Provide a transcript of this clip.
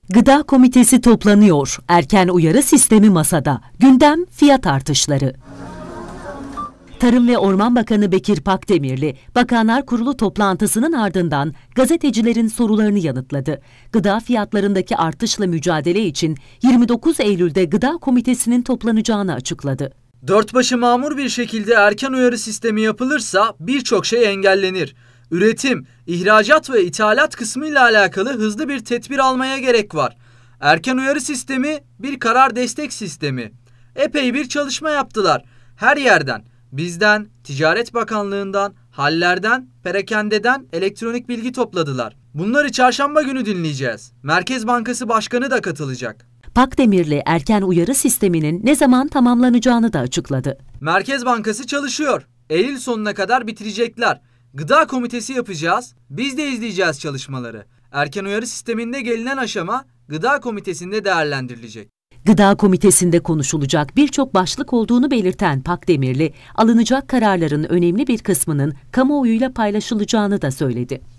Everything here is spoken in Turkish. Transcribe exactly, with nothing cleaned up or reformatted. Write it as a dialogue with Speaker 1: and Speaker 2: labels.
Speaker 1: Gıda Komitesi toplanıyor. Erken uyarı sistemi masada. Gündem fiyat artışları. Tarım ve Orman Bakanı Bekir Pakdemirli, Bakanlar Kurulu toplantısının ardından gazetecilerin sorularını yanıtladı. Gıda fiyatlarındaki artışla mücadele için yirmi dokuz Eylül'de Gıda Komitesi'nin toplanacağını açıkladı.
Speaker 2: Dört başı mamur bir şekilde erken uyarı sistemi yapılırsa birçok şey engellenir. Üretim, ihracat ve ithalat kısmıyla alakalı hızlı bir tedbir almaya gerek var. Erken uyarı sistemi bir karar destek sistemi. Epey bir çalışma yaptılar. Her yerden, bizden, Ticaret Bakanlığı'ndan, hallerden, perakendeden elektronik bilgi topladılar. Bunları çarşamba günü dinleyeceğiz. Merkez Bankası Başkanı da katılacak.
Speaker 1: Pakdemirli erken uyarı sisteminin ne zaman tamamlanacağını da açıkladı.
Speaker 2: Merkez Bankası çalışıyor. Eylül sonuna kadar bitirecekler. Gıda Komitesi yapacağız. Biz de izleyeceğiz çalışmaları. Erken uyarı sisteminde gelinen aşama Gıda Komitesi'nde değerlendirilecek.
Speaker 1: Gıda Komitesi'nde konuşulacak birçok başlık olduğunu belirten Pakdemirli, alınacak kararların önemli bir kısmının kamuoyuyla paylaşılacağını da söyledi.